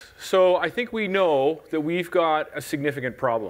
So I think we know that we've got a significant problem.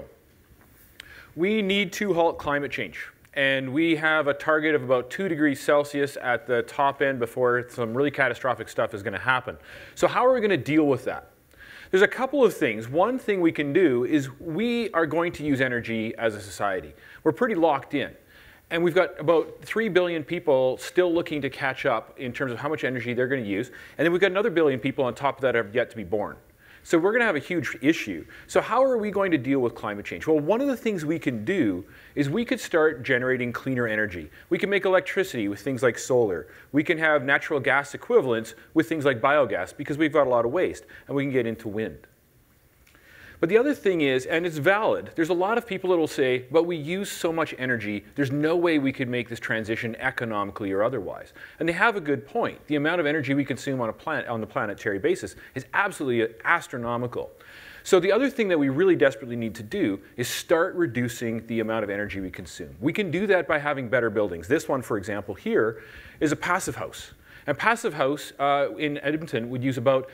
We need to halt climate change. And we have a target of about 2 degrees Celsius at the top end before some really catastrophic stuff is going to happen. So how are we going to deal with that? There's a couple of things. One thing we can do is we are going to use energy as a society. We're pretty locked in. And we've got about 3 billion people still looking to catch up in terms of how much energy they're going to use. And then we've got another billion people on top of that have yet to be born. So we're going to have a huge issue. So how are we going to deal with climate change? Well, one of the things we can do is we could start generating cleaner energy. We can make electricity with things like solar. We can have natural gas equivalents with things like biogas because we've got a lot of waste. And we can get into wind. But the other thing is, and it's valid, there's a lot of people that will say, but we use so much energy, there's no way we could make this transition economically or otherwise. And they have a good point. The amount of energy we consume on the planetary basis is absolutely astronomical. So the other thing that we really desperately need to do is start reducing the amount of energy we consume. We can do that by having better buildings. This one, for example, here is a passive house. And a passive house in Edmonton would use about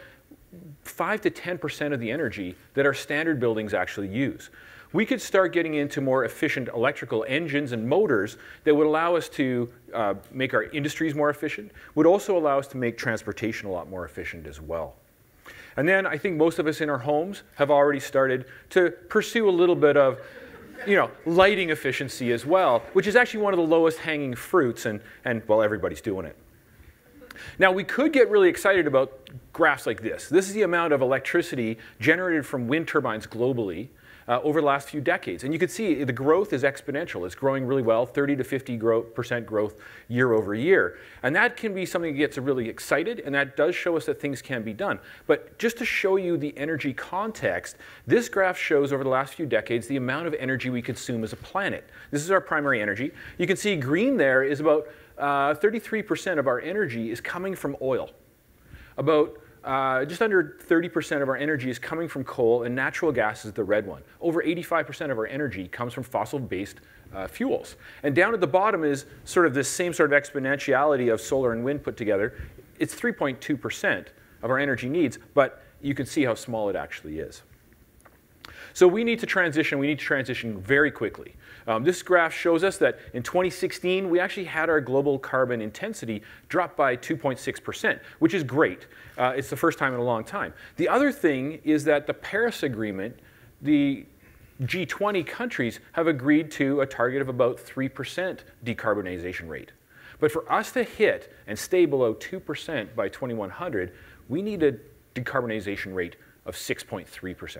5 to 10% of the energy that our standard buildings actually use. We could start getting into more efficient electrical engines and motors that would allow us to make our industries more efficient, would also allow us to make transportation a lot more efficient as well. And then I think most of us in our homes have already started to pursue a little bit of lighting efficiency as well, which is actually one of the lowest hanging fruits, and well, everybody's doing it. Now, we could get really excited about graphs like this. This is the amount of electricity generated from wind turbines globally over the last few decades. And you can see the growth is exponential. It's growing really well, 30 to 50% growth year over year. And that can be something that gets really excited, and that does show us that things can be done. But just to show you the energy context, this graph shows over the last few decades the amount of energy we consume as a planet. This is our primary energy. You can see green there is about 33% of our energy is coming from oil. About just under 30% of our energy is coming from coal, and natural gas is the red one. Over 85% of our energy comes from fossil-based fuels. And down at the bottom is sort of this same sort of exponentiality of solar and wind put together. It's 3.2% of our energy needs, but you can see how small it actually is. So we need to transition very quickly. This graph shows us that in 2016, we actually had our global carbon intensity drop by 2.6%, which is great. It's the first time in a long time. The other thing is that the Paris Agreement, the G20 countries have agreed to a target of about 3% decarbonization rate. But for us to hit and stay below 2% by 2100, we need a decarbonization rate of 6.3%.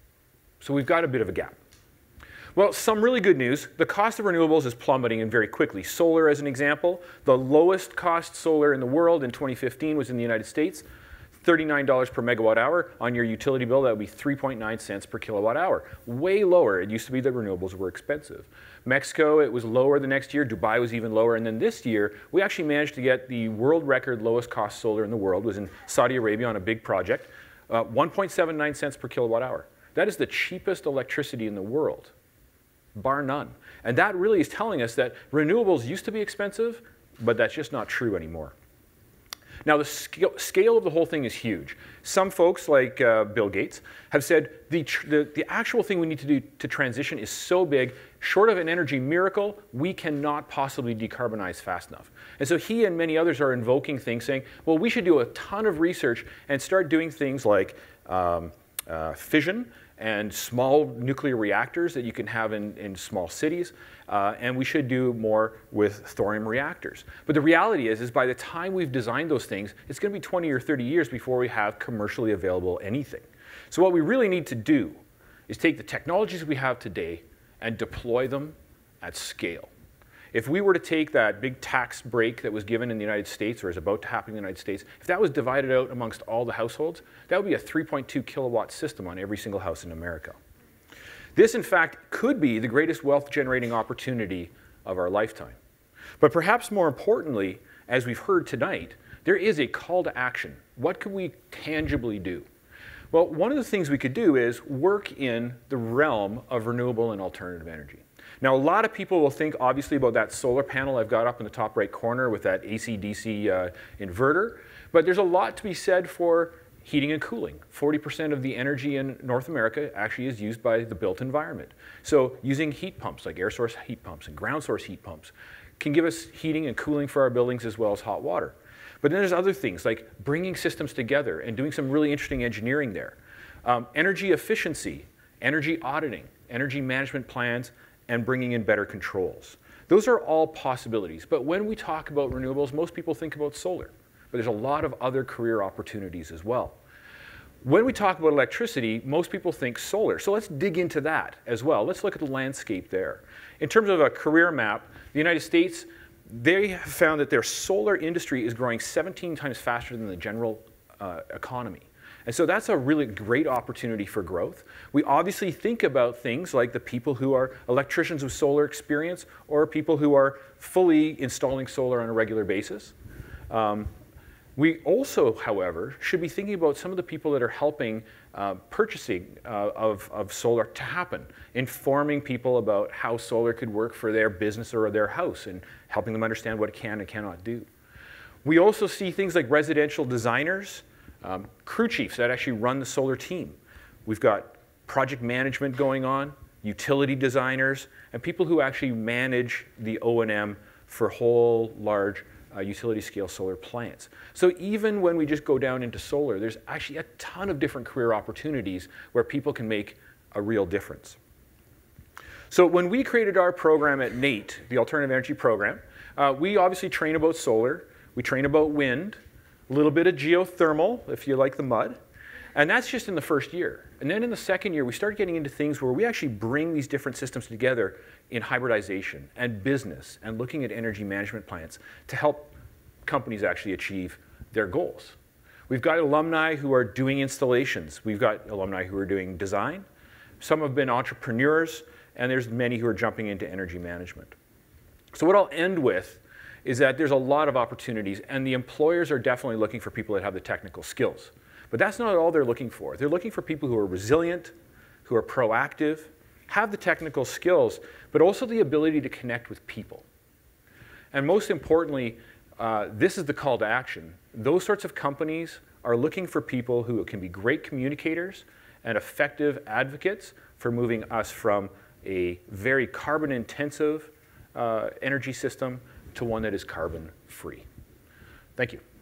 So we've got a bit of a gap. Well, some really good news. The cost of renewables is plummeting and very quickly. Solar, as an example, the lowest cost solar in the world in 2015 was in the United States, $39 per megawatt hour. On your utility bill, that would be 3.9 cents per kilowatt hour. Way lower. It used to be that renewables were expensive. Mexico, it was lower the next year. Dubai was even lower. And then this year, we actually managed to get the world record lowest cost solar in the world. It was in Saudi Arabia on a big project, 1.79 cents per kilowatt hour. That is the cheapest electricity in the world, bar none. And that really is telling us that renewables used to be expensive, but that's just not true anymore. Now, the scale of the whole thing is huge. Some folks, like Bill Gates, have said the actual thing we need to do to transition is so big, short of an energy miracle, we cannot possibly decarbonize fast enough. And so he and many others are invoking things saying, well, we should do a ton of research and start doing things like fission and small nuclear reactors that you can have in small cities. And we should do more with thorium reactors. But the reality is by the time we've designed those things, it's going to be 20 or 30 years before we have commercially available anything. So what we really need to do is take the technologies we have today and deploy them at scale. If we were to take that big tax break that was given in the United States, or is about to happen in the United States, if that was divided out amongst all the households, that would be a 3.2 kilowatt system on every single house in America. This, in fact, could be the greatest wealth-generating opportunity of our lifetime. But perhaps more importantly, as we've heard tonight, there is a call to action. What could we tangibly do? Well, one of the things we could do is work in the realm of renewable and alternative energy. Now, a lot of people will think, obviously, about that solar panel I've got up in the top right corner with that AC-DC inverter. But there's a lot to be said for Heating and cooling. 40% of the energy in North America actually is used by the built environment. So using heat pumps, like air source heat pumps and ground source heat pumps, can give us heating and cooling for our buildings as well as hot water. But then there's other things like bringing systems together and doing some really interesting engineering there. Energy efficiency, energy auditing, energy management plans, and bringing in better controls. Those are all possibilities. But when we talk about renewables, most people think about solar. But there's a lot of other career opportunities as well. When we talk about electricity, most people think solar. So let's dig into that as well. Let's look at the landscape there. In terms of a career map, the United States, they have found that their solar industry is growing 17 times faster than the general economy. And so that's a really great opportunity for growth. We obviously think about things like the people who are electricians with solar experience or people who are fully installing solar on a regular basis. We also, however, should be thinking about some of the people that are helping purchasing of solar to happen, informing people about how solar could work for their business or their house and helping them understand what it can and cannot do. We also see things like residential designers, crew chiefs that actually run the solar team. We've got project management going on, utility designers, and people who actually manage the O&M for whole large utility scale solar plants. So even when we just go down into solar, there's actually a ton of different career opportunities where people can make a real difference. So when we created our program at NAIT, the Alternative Energy Program, we obviously train about solar, we train about wind, a little bit of geothermal, if you like the mud, and that's just in the first year. And then in the second year, we start getting into things where we actually bring these different systems together in hybridization and business and looking at energy management plans to help companies actually achieve their goals. We've got alumni who are doing installations. We've got alumni who are doing design. Some have been entrepreneurs, and there's many who are jumping into energy management. So what I'll end with is that there's a lot of opportunities, and the employers are definitely looking for people that have the technical skills. But that's not all they're looking for. They're looking for people who are resilient, who are proactive, have the technical skills, but also the ability to connect with people. And most importantly, this is the call to action. Those sorts of companies are looking for people who can be great communicators and effective advocates for moving us from a very carbon-intensive energy system to one that is carbon-free. Thank you.